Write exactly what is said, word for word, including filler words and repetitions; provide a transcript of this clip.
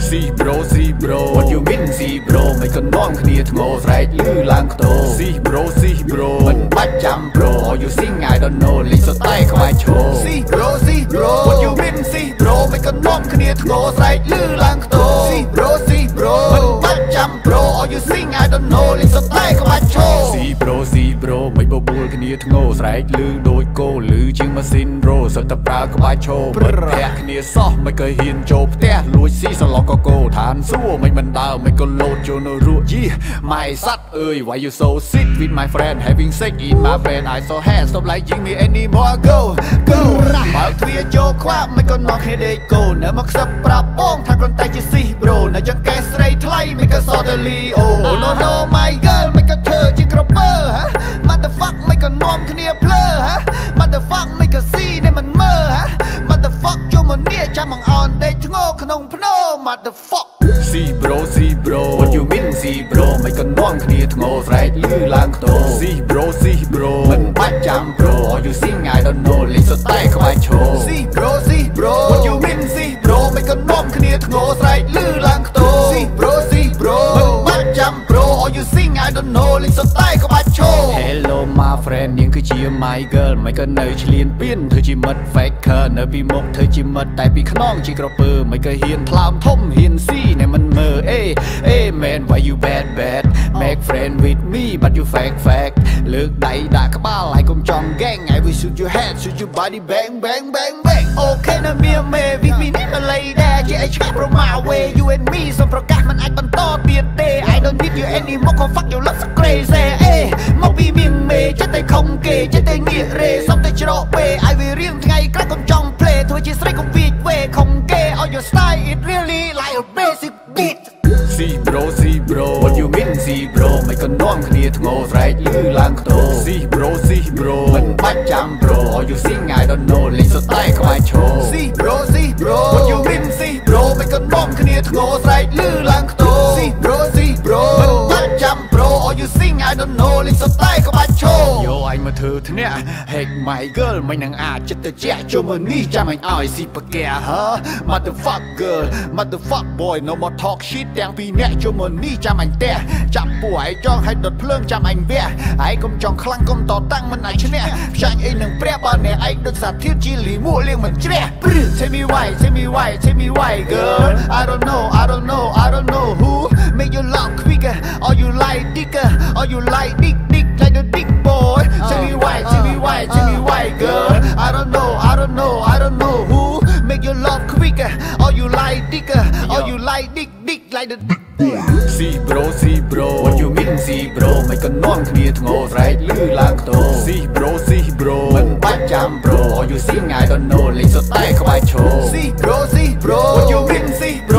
See bro see bro what you mean see bro ไม่ก็น้องគ្នាធ្ងោស្រែកលឺឡើងខ្ទោ See bro see bro មិនបាច់ចាំ bro All you sing I don't know លេងសតែខ្វាយឈោ See bro see bro what you mean see bro មិនក៏น้องគ្នាធ្ងោស្រែកលឺឡើងខ្ទោ See bro see bro មិនបាច់ចាំ bro All you sing I don't know លេងសតែខ្វាយឈោ See bro see bro មិនបបួលគ្នាធ្ងោស្រែកលឺដូចគោលឺជាងម៉ាស៊ីន bro សតប្រើក្បាច់ឈោមិនប្រាក់គ្នាសោះមិនក៏ហ៊ានចូលផ្ទះលួចស៊ីសឡកកកោឋានសួរមិនមិនដើមិនក៏លោតចូលនៅរੂយីម៉ែសัตว์អើយ why you so sick with my friend having sex in my brain I so had stop liking me anymore go go បើទ្វាចូលខ្វាក់មិនក៏នាំគ្នាដេកគោនៅមកខ្សឹបប្រាប់បងថាគ្រាន់តែជាស៊ី bro នៅចង្កេះស្រីថ្លៃមិនក៏សតលីអូ no no my girl មិនក៏ធ្វើជាក្រពើហ៎ motherfuck មិនក៏នាំគ្នាភ្លើហ៎ motherfuck មិនក៏ស៊ីនេះមិនមើហ៎ motherfuck ចូលមកនេះចាំមកអនដេកធ្ងោក្នុងភ្នោ motherfuck See bro see bro what you mean see bro មិនក៏នាំគ្នាធ្ងោស្រែកលឺឡើងខ្ទោ See bro see bro មិនបាច់ចាំ bro All you sing I don't know លេងសតែខ្វាយឈោ See bro see bro what you mean see bro មិនក៏នាំគ្នាធ្ងោស្រែកលឺឡើងខ្ទោ See bro see bro មិនបាច់ចាំ bro All you sing I don't know លេងសតែខ្វាយឈោ Hello my friend នាងគឺជា my girl មិនក៏នៅឆ្លៀនពៀនធ្វើជាមិត្ត faker នៅពីមុខធ្វើជាមិត្តតែពីខ្នងជាក្រពើមិនក៏ហ៊ានថ្លើមធំហ៊ានស៊ីនេះមិនមើអេអេ man why you bad bad make friend with me but you fake fake លើកដៃដាក់ក្បាលហើយកុំចង់ gang I will shoot your head shoot your body bang bang bang bang Okay ណាមៀមេ with me នេះមកលៃដែរជាអីឆ្កាប់ from my way you and me សូមប្រកាសមិនអាចបន្តទៀតទេ I don't need you anymore ក៏ fuck you love so crazy អេមកពីមៀមេចិត្តតែខំគេចិត្តតែងាករេសុំតែច្រកពេ I will រៀងថ្ងៃក្រោយកុំចង់ play ធ្វើជាស្រីកុំវាចវេខំគេ all your style it really like a basic beat See bro see bro what you mean see bro មិនក៏នាំគ្នាធ្ងោស្រែកលឺឡើងខ្ទោ See bro see bro មិនបាច់ចាំ bro All you sing I don't know លេងសតែខ្វាយឈោ See bro see bro what you mean see bro មិនក៏នាំគ្នាធ្ងោស្រែកលឺឡើងខ្ទោ See bro see bro មិនបាច់ចាំ bro All you sing I don't know លេងសតែខ្វាយឈោ Yo អញមកធ្វើធ្នាក់ Hey my girl មិននឹងអាចចិត្តទៅជាជុំនេះចាំអញឲ្យស៊ីប្រកែហ៎ Motherfuck girl Motherfuck boy no more talk shit ទាំងពីរអ្នកជុំនេះចាំអញផ្ទះចាប់ពួកឯងចង់ឲ្យដុតភ្លើងចាំអញវះឯងកុំចង់ខ្លាំងកុំតតាំងមិនអាចឈ្នះផ្សាញ់អីនឹងព្រះបើអ្នកឯងដូចសាធារជាលីមួលៀងមិនជ្រះ Tell me why tell me why tell me why girl I don't know I don't know I don't know who make you love quicker or you like dicker or you like dick dick like the dick boy Tell me why tell me why tell me why girl I don't know I don't know I don't know who make you love quicker or you like dicker or you like dick dick like the dick See bro see bro what you mean see bro មិនក៏នាំគ្នាធ្ងោស្រែកលឺឡើងខ្ទោ See bro see bro មិនបាច់ចាំ bro All you sing I don't know លេងសតែខ្វាយឈោ See bro see bro what you mean see bro